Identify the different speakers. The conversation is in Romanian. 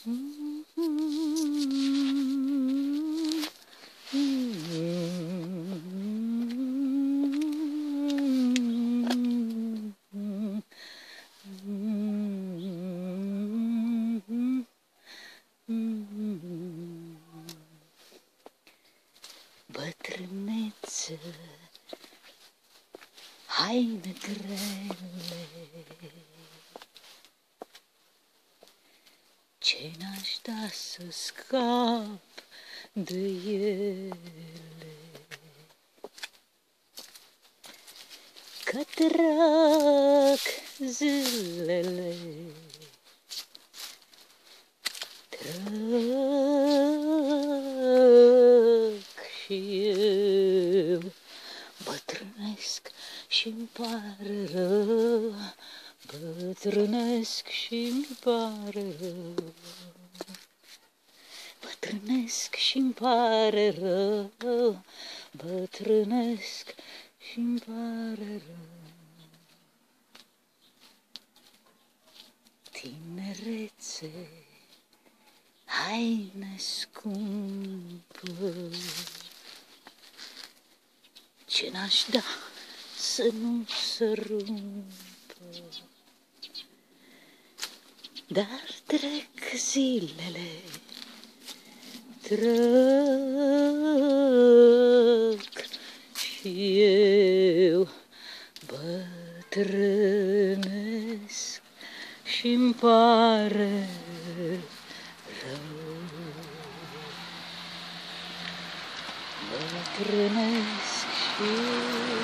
Speaker 1: Bătrâneță, haine grele, ce n-aș da să scap de ele, că trag zilele, și eu bătrânesc și-mi pare rău, bătrânesc și-mi pare rău, bătrânesc și-mi pare rău, bătrânesc și-mi pare rău. Tinerețe, haine scumpă, ce n-aș da să nu se rumpă, dar trec zilele, trec și eu bătrânesc și-mi pare rău, bătrânesc și